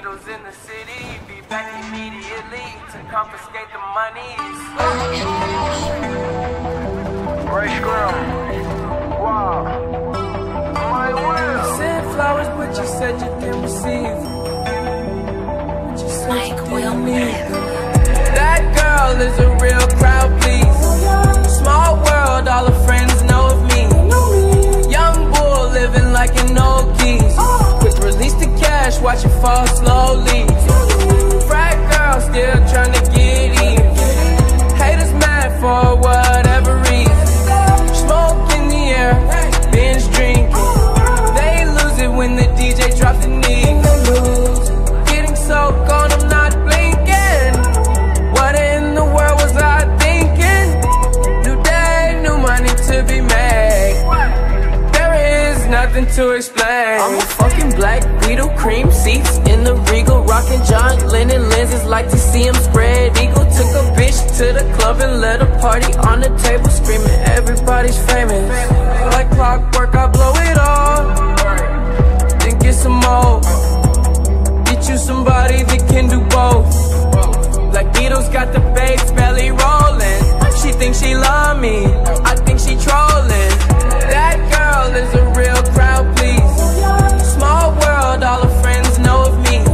Beatles in the city, be back immediately to confiscate the monies. Ray Scrum. Wow. My will. Sent flowers, but you said you didn't receive. Mike will live. That girl is a real crowd, please. Small world, all her friends know of me. Young bull living like an old geese. Quick release the cash, watch it fall slowly. Frat girl still trying to get even. Haters mad for whatever reason. Smoke in the air, binge drinking. They lose it when the DJ drops the knee. Getting so gone, I'm not blinking. What in the world was I thinking? New day, new money to be made. There is nothing to explain. I'm a fucking black Beetle, cream seats in the Regal, rocking John Lennon lenses, like to see him spread eagle. Took a bitch to the club and let a party on the table, screaming everybody's famous. Like clockwork, I blow it all, then get some more. Get you somebody that can do both. Like Beatles got the bass belly rolling. She thinks she love me, I think she trolling. That girl is a real crowd, please. Small world, all her friends know of me.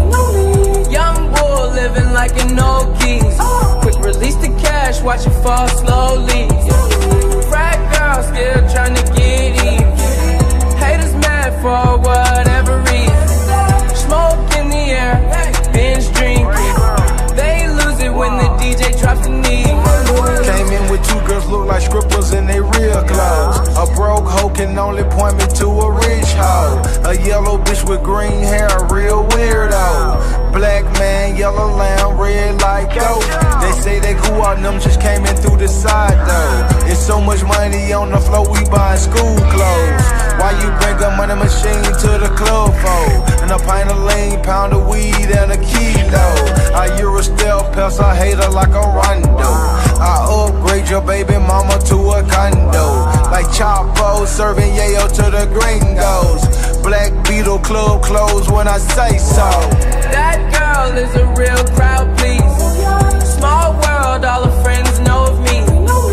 Young bull living like an old geese. Quick release the cash, watch it fall slowly. Frat girl still trying to get even. Haters mad for whatever reason. Smoke in the air, binge drinking. They lose it when the DJ drops the knee. Came in with two girls look like strippers in their real clothes. A broke hoe can only point me to a rich hoe. A yellow bitch with green hair, a real weirdo. Black man, yellow lamb, red like dope. They say they cool out, them just came in through the side though. It's so much money on the floor, we buying school clothes. Why you bring a money machine to the club for? And a pint of lean, pound of weed, and a kilo. I Eurostep, pest a hater like a rondo. I upgrade your baby mama to a condo. Like Chapo serving yayo to the gringos. Black Beetle club closed when I say so. That girl is a real crowd, please. Small world, all her friends know of me.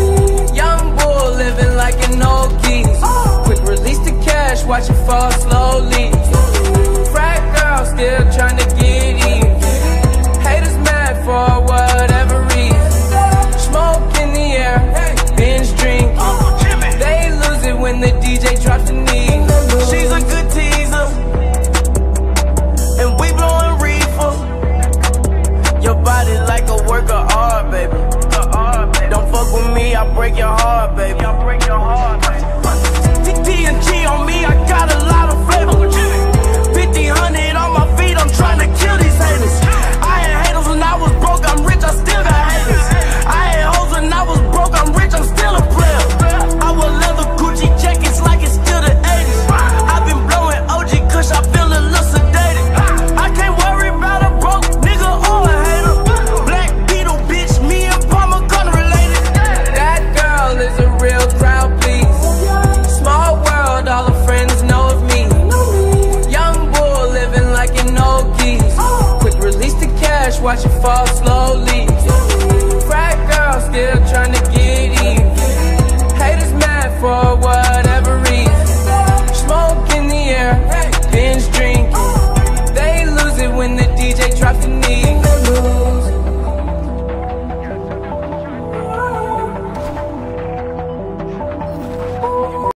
Young bull living like an old geese. Quick release the cash, watch it fall slowly. Frat girl still trying to get even. Haters mad for whatever reason. Smoke in the air, binge drinking. They lose it when the DJ drops the knee. She's a good teaser, and we blowing reefer. Your body like a work of art, baby. Don't fuck with me, I'll break your heart, baby.